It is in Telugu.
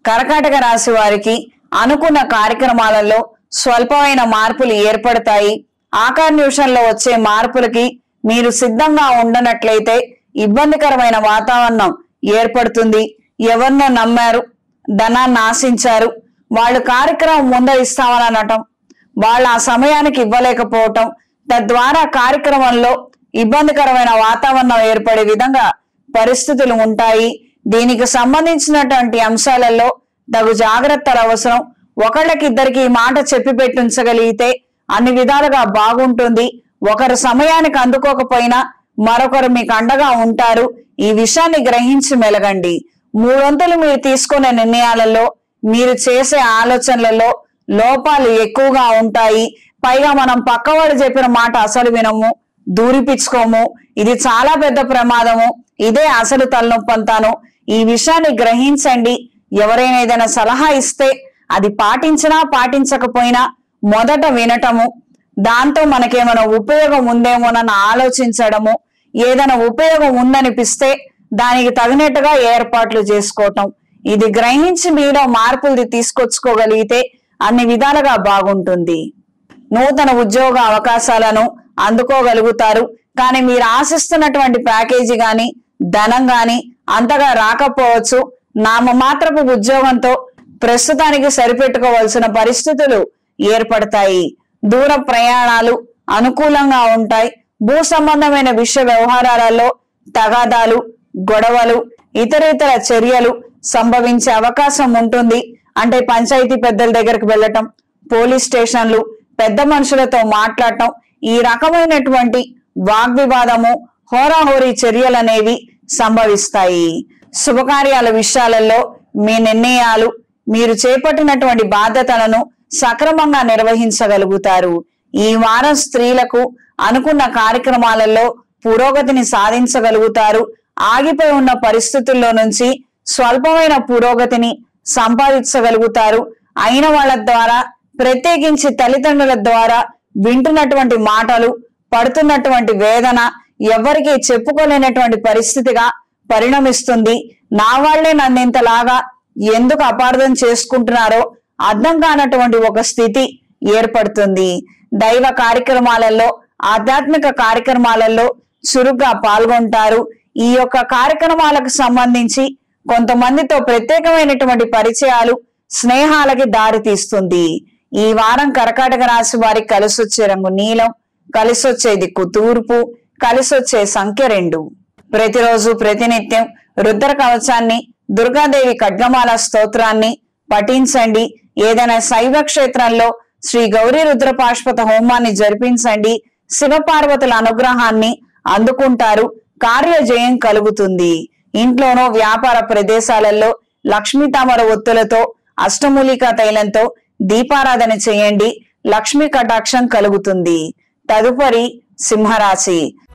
కర్కాటక రాశి వారికి అనుకున్న కార్యక్రమాలలో స్వల్పమైన మార్పులు ఏర్పడతాయి. ఆకార నిమిషంలో వచ్చే మార్పులకి మీరు సిద్ధంగా ఉండనట్లయితే ఇబ్బందికరమైన వాతావరణం ఏర్పడుతుంది. ఎవరినో నమ్మారు, ధనాన్ని ఆశించారు, వాళ్ళు కార్యక్రమం ముందరిస్తామని అనటం, వాళ్ళు ఆ సమయానికి ఇవ్వలేకపోవటం, తద్వారా కార్యక్రమంలో ఇబ్బందికరమైన వాతావరణం ఏర్పడే విధంగా పరిస్థితులు ఉంటాయి. దీనికి సంబంధించినటువంటి అంశాలలో తగు జాగ్రత్తలు అవసరం. ఒకళ్ళకిద్దరికి ఈ మాట చెప్పి పెట్టించగలిగితే అన్ని విధాలుగా బాగుంటుంది. ఒకరు సమయానికి అందుకోకపోయినా మరొకరు మీకు అండగా ఉంటారు. ఈ విషయాన్ని గ్రహించి మెలగండి. మూడొంతులు మీరు తీసుకునే నిర్ణయాలలో, మీరు చేసే ఆలోచనలలో లోపాలు ఎక్కువగా ఉంటాయి. పైగా మనం పక్కవాడు చెప్పిన మాట అసలు వినము, దూరిపించుకోము. ఇది చాలా పెద్ద ప్రమాదము. ఇదే అసలు తలనొప్పి అంతాను. ఈ విషయాన్ని గ్రహించండి. ఎవరైనా ఏదైనా సలహా ఇస్తే అది పాటించినా పాటించకపోయినా మొదట వినటము, దాంతో మనకేమైనా ఉపయోగం ఉందేమోనని ఆలోచించడము, ఏదైనా ఉపయోగం ఉందనిపిస్తే దానికి తగినట్టుగా ఏర్పాట్లు చేసుకోవటం, ఇది గ్రహించి మీలో మార్పులు తీసుకొచ్చుకోగలిగితే అన్ని విధాలుగా బాగుంటుంది. నూతన ఉద్యోగ అవకాశాలను అందుకోగలుగుతారు. కానీ మీరు ఆశిస్తున్నటువంటి ప్యాకేజీ గాని ధనం గాని అంతగా రాకపోవచ్చు. నామమాత్రపు ఉద్యోగంతో ప్రస్తుతానికి సరిపెట్టుకోవాల్సిన పరిస్థితులు ఏర్పడతాయి. దూర ప్రయాణాలు అనుకూలంగా ఉంటాయి. భూ సంబంధమైన విషయ వ్యవహారాలలో తగాదాలు, గొడవలు, ఇతర చర్యలు సంభవించే అవకాశం ఉంటుంది. అంటే పంచాయతీ పెద్దల దగ్గరికి వెళ్ళటం, పోలీస్ స్టేషన్లు, పెద్ద మనుషులతో మాట్లాడటం, ఈ రకమైనటువంటి వాగ్వివాదము, హోరాహోరీ చర్యలు అనేవి సంభవిస్తాయి. శుభకార్యాల విషయాలలో మీ నిర్ణయాలు, మీరు చేపట్టినటువంటి బాధ్యతలను సక్రమంగా నిర్వహించగలుగుతారు. ఈ వారం స్త్రీలకు అనుకున్న కార్యక్రమాలలో పురోగతిని సాధించగలుగుతారు. ఆగిపోయి ఉన్న పరిస్థితుల్లో నుంచి స్వల్పమైన పురోగతిని సంపాదించగలుగుతారు. అయిన వాళ్ళ ద్వారా, ప్రత్యేకించి తల్లిదండ్రుల ద్వారా వింటున్నటువంటి మాటలు, పడుతున్నటువంటి వేదన ఎవరికి చెప్పుకోలేనటువంటి పరిస్థితిగా పరిణమిస్తుంది. నా వాళ్లే నన్ను ఇంతలాగా ఎందుకు అపార్థం చేసుకుంటున్నారో అర్థం కానటువంటి ఒక స్థితి ఏర్పడుతుంది. దైవ కార్యక్రమాలలో, ఆధ్యాత్మిక కార్యక్రమాలలో చురుగ్గా పాల్గొంటారు. ఈ యొక్క కార్యక్రమాలకు సంబంధించి కొంతమందితో ప్రత్యేకమైనటువంటి పరిచయాలు, స్నేహాలకి దారి తీస్తుంది. ఈ వారం కర్కాటక రాశి వారికి కలిసొచ్చే రంగు నీలం, కలిసొచ్చే దిక్కు తూర్పు, కలిసొచ్చే సంఖ్య 2. ప్రతిరోజు ప్రతినిత్యం రుద్ర కవచాన్ని, దుర్గాదేవి ఖడ్గమాల స్తోత్రాన్ని పఠించండి. ఏదైనా శైవ క్షేత్రంలో శ్రీ గౌరీ రుద్ర పాశుపత హోమాన్ని జరిపించండి. శివపార్వతుల అనుగ్రహాన్ని అందుకుంటారు. కార్యజయం కలుగుతుంది. ఇంట్లోనో వ్యాపార ప్రదేశాలలో లక్ష్మీ తామర ఒత్తులతో, అష్టమూలికా తైలంతో దీపారాధన చేయండి. లక్ష్మీ కటాక్షం కలుగుతుంది. తదుపరి సింహరాశి.